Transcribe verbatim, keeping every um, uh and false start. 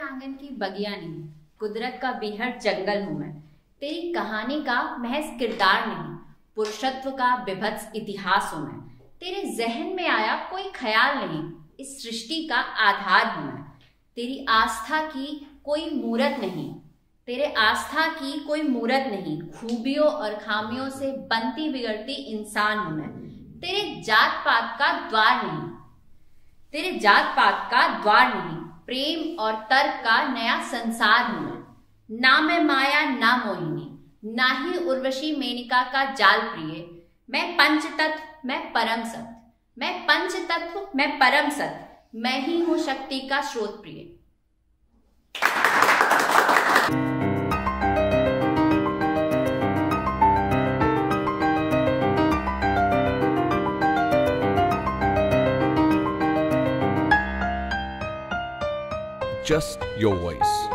आंगन की बगिया नहीं, कुदरत का बेहद जंगल हूं मैं। तेरी कहानी का महज किरदार नहीं, पुरुषत्व का विभत्स इतिहास हूं मैं। तेरे जहन में आया कोई ख्याल नहीं, इस सृष्टि का आधार हूं मैं। तेरी आस्था की कोई मूरत नहीं, तेरे आस्था की कोई मूरत नहीं, खूबियों और खामियों से बनती बिगड़ती इंसान हूं मैं। तेरे जात पात का द्वार नहीं, तेरे जात पात का द्वार नहीं, प्रेम और तर्क का नया संसार हूं मैं। ना मैं माया ना मोहिनी, ना ही उर्वशी मेनका का जाल प्रिय। मैं पंच तत्व, मैं परम सत्य, मैं पंच तत्व, मैं परम सत्य, मैं ही हूं शक्ति का स्रोत प्रिय। Just your voice.